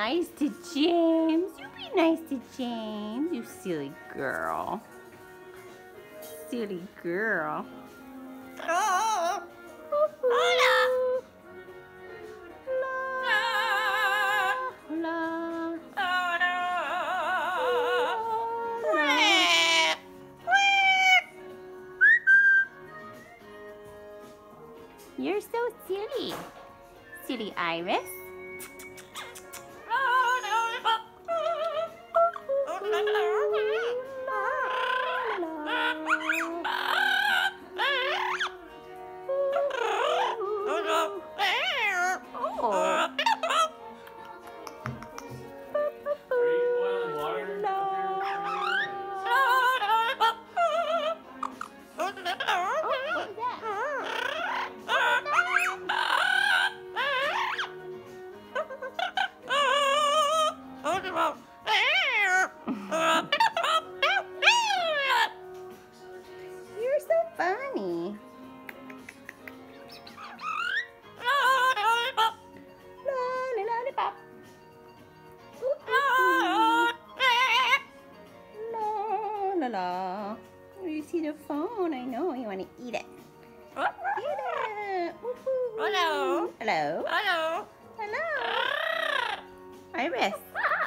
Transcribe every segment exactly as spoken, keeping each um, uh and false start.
nice to James. You be nice to James, you silly girl. Silly girl. Oh. Hola. La, la, You're so silly. Silly Iris. Oh. You're so funny. Lollipop. La la la. You see the phone? I know you want to eat it. Eat it. Hello. Hello. Hello. Hello. Iris.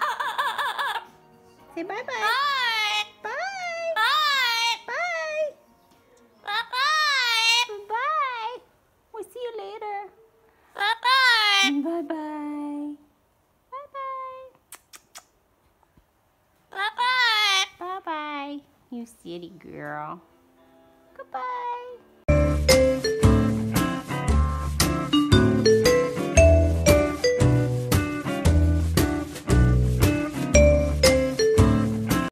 Say bye bye. Bye. Bye. Bye. Bye. Bye. Bye. We'll see you later. Bye. Bye bye. Bye bye. Bye. Bye bye. You silly girl.